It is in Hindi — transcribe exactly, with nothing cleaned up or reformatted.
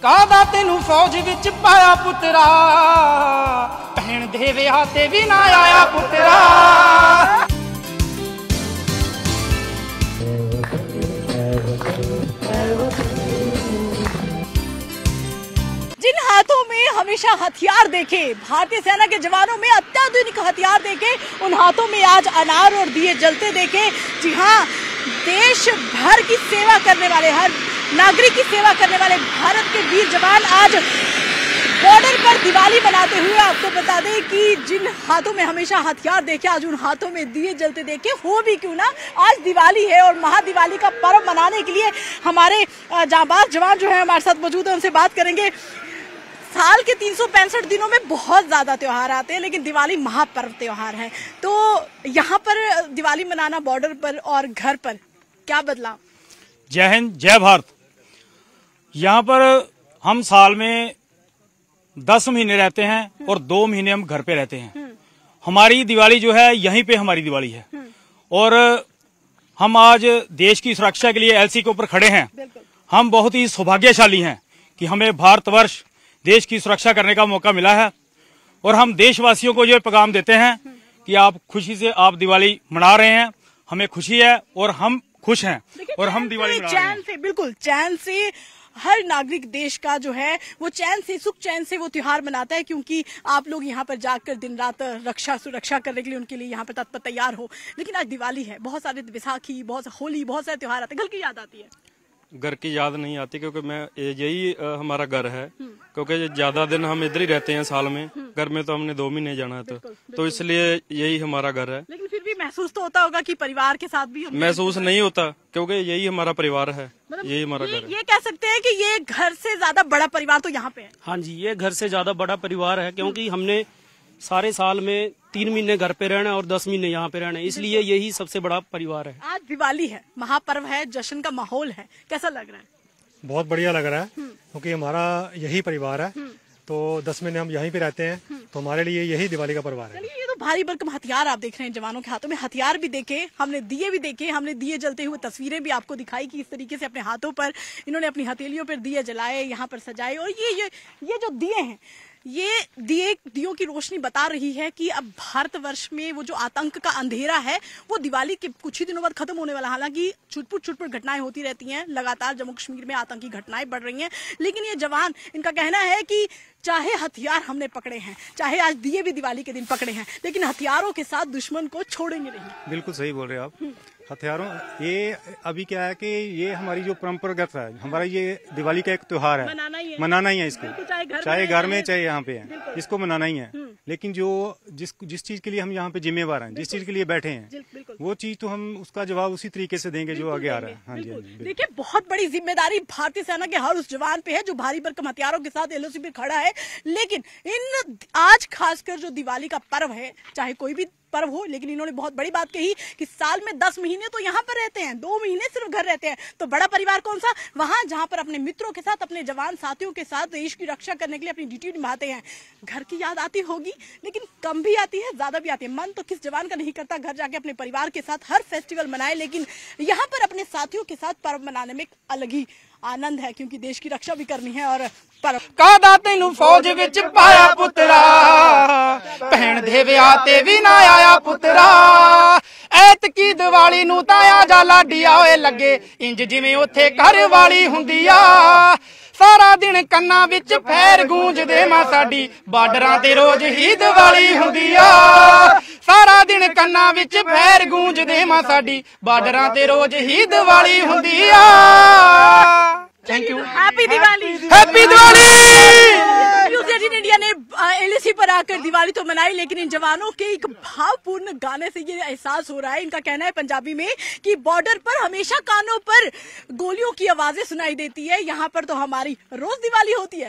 ਕਾਹਦਾ ਤੈਨੂੰ ਫੌਜ ਵਿੱਚ ਪਾਇਆ ਪੁੱਤਰਾ, ਭੈਣ ਦੇ ਵਿਆਹ ਤੇ ਵੀ ਨਾ ਆਇਆ ਪੁੱਤਰਾ। जिन हाथों में हमेशा हथियार देखे, भारतीय सेना के जवानों में अत्याधुनिक हथियार देखे, उन हाथों में आज अनार और दिए जलते देखे। जी हाँ, देश भर की सेवा करने वाले, हर नागरिक की सेवा करने वाले भारत के वीर जवान आज बॉर्डर पर दिवाली मनाते हुए, आपको बता दें कि जिन हाथों में हमेशा हथियार देखे, आज उन हाथों में दिए जलते देखे। हो भी क्यों ना, आज दिवाली है और महादिवाली का पर्व मनाने के लिए हमारे जांबाज जवान जो है हमारे साथ मौजूद है, उनसे बात करेंगे। साल के तीन सौ पैंसठ दिनों में बहुत ज्यादा त्योहार आते हैं, लेकिन दिवाली महापर्व त्योहार है। तो यहाँ पर दिवाली मनाना बॉर्डर पर और घर पर क्या बदला? जय हिंद, जय भारत। यहाँ पर हम साल में दस महीने रहते हैं और दो महीने हम घर पे रहते हैं। हमारी दिवाली जो है यहीं पे हमारी दिवाली है और हम आज देश की सुरक्षा के लिए एलसी के ऊपर खड़े हैं। हम बहुत ही सौभाग्यशाली हैं कि हमें भारतवर्ष देश की सुरक्षा करने का मौका मिला है और हम देशवासियों को ये पैगाम देते हैं कि आप खुशी से आप दिवाली मना रहे हैं, हमें खुशी है और हम खुश हैं और हम दिवाली मना रहे हैं। चैन से, बिल्कुल चैन से हर नागरिक देश का जो है वो चैन से, सुख चैन से वो त्योहार मनाता है, क्योंकि आप लोग यहाँ पर जाकर दिन रात रक्षा सुरक्षा करने के लिए उनके लिए यहाँ पर तत्पर तैयार हो। लेकिन आज दिवाली है, बहुत सारे बैसाखी, बहुत होली, बहुत सारे त्योहार आते हैं, घर की याद आती है। घर की याद नहीं आती क्योंकि मैं यही हमारा घर है, क्योंकि ज्यादा दिन हम इधर ही रहते हैं साल में। घर में तो हमने दो महीने जाना है, तो तो इसलिए यही हमारा घर है। लेकिन फिर भी महसूस तो होता होगा कि परिवार के साथ भी महसूस नहीं होता, क्योंकि यही हमारा परिवार है, यही हमारा घर है। ये कह सकते हैं कि ये घर से ज्यादा बड़ा परिवार तो यहाँ पे है। हाँ जी, ये घर से ज्यादा बड़ा परिवार है, क्योंकि हमने सारे साल में तीन महीने घर पे रहना और दस महीने यहाँ पे रहना, इसलिए यही सबसे बड़ा परिवार है। आज दिवाली है, महापर्व है, जश्न का माहौल है, कैसा लग रहा है? बहुत बढ़िया लग रहा है, क्योंकि हमारा यही परिवार है, तो दस महीने हम यहीं पे रहते हैं, तो हमारे लिए यही दिवाली का परिवार है। ये तो भारी भरकम हथियार आप देख रहे हैं जवानों के हाथों में, हथियार भी देखे, हमने दिए भी देखे, हमने दिए जलते हुए तस्वीरें भी आपको दिखाई कि इस तरीके से अपने हाथों पर इन्होंने अपनी हथेलियों पर दिए जलाए, यहाँ पर सजाए। और ये ये ये जो दिए हैं, ये दिए दियों की रोशनी बता रही है कि अब भारतवर्ष में वो जो आतंक का अंधेरा है वो दिवाली के कुछ ही दिनों बाद खत्म होने वाला। हालांकि छुटपुट छुटपुट घटनाएं होती रहती हैं, लगातार जम्मू कश्मीर में आतंकी घटनाएं बढ़ रही हैं, लेकिन ये जवान, इनका कहना है कि चाहे हथियार हमने पकड़े हैं, चाहे आज दिए भी दिवाली के दिन पकड़े हैं, लेकिन हथियारों के साथ दुश्मन को छोड़ेंगे नहीं। बिल्कुल सही बोल रहे हैं आप। हथियारों, ये अभी क्या है कि ये हमारी जो परंपरागत है, हमारा ये दिवाली का एक त्योहार है, मनाना ही है, मनाना ही है इसको, चाहे घर में चाहे यहाँ पे है, इसको मनाना ही है। लेकिन जो जिस जिस चीज के लिए हम यहाँ पे जिम्मेवार हैं, जिस चीज के लिए बैठे हैं, वो चीज तो हम उसका जवाब उसी तरीके से देंगे जो आगे आ रहा है। हाँ जी, हाँ जी। देखिए, बहुत बड़ी जिम्मेदारी भारतीय सेना के हर उस जवान पे है जो भारी भरकम हथियारों के साथ एलओसी पे खड़ा है। लेकिन इन आज खासकर जो दिवाली का पर्व है, चाहे कोई भी पर्व हो, लेकिन इन्होंने बहुत बड़ी बात कही कि साल में दस महीने तो यहाँ पर रहते हैं, दो महीने सिर्फ घर रहते हैं, तो बड़ा परिवार कौन सा? वहां जहां पर अपने मित्रों के साथ, अपने जवान साथियों के साथ देश की रक्षा करने के लिए अपनी ड्यूटी निभाते हैं। घर की याद आती होगी, लेकिन कम भी आती है, ज्यादा भी आती है। मन तो किस जवान का नहीं करता घर जाके अपने परिवार के साथ हर फेस्टिवल मनाए, लेकिन यहाँ पर अपने साथियों के साथ पर्व मनाने में एक अलग ही आनंद है, क्योंकि देश की रक्षा भी करनी है। और ਕਾਹਦਾ ਤੈਨੂੰ ਫੌਜ ਵਿੱਚ ਪਾਇਆ ਪੁੱਤਰਾ, ਭੈਣ ਦੇ ਵਿਆਹ ਤੇ ਵੀ ਨਾ ਆਇਆ ਪੁੱਤਰਾ। ਐਤਕੀ ਦੀਵਾਲੀ ਨੂੰ ਤਾਂ ਆ ਜਾ ਲਾਡੀਆ ਓਏ ਲੱਗੇ, ਇੰਜ ਜਿਵੇਂ ਉੱਥੇ ਘਰ ਵਾਲੀ ਹੁੰਦੀ ਆ। ਸਾਰਾ ਦਿਨ ਕੰਨਾਂ ਵਿੱਚ ਫੈਰ ਗੂੰਜਦੇ ਮਾਂ ਸਾਡੀ, ਬਾਰਡਰਾਂ ਤੇ ਰੋਜ਼ ਹੀ ਦੀਵਾਲੀ ਹੁੰਦੀ ਆ। ਸਾਰਾ ਦਿਨ ਕੰਨਾਂ ਵਿੱਚ ਫੈਰ ਗੂੰਜਦੇ ਮਾਂ ਸਾਡੀ, ਬਾਰਡਰਾਂ ਤੇ ਰੋਜ਼ ਹੀ ਦੀਵਾਲੀ ਹੁੰਦੀ ਆ। Thank you. Happy Diwali. Happy Diwali. News eighteen India ने एलएसी पर आकर दिवाली तो मनाई, लेकिन इन जवानों के एक भावपूर्ण गाने से ये एहसास हो रहा है, इनका कहना है पंजाबी में कि बॉर्डर पर हमेशा कानों पर गोलियों की आवाजें सुनाई देती है, यहाँ पर तो हमारी रोज दिवाली होती है।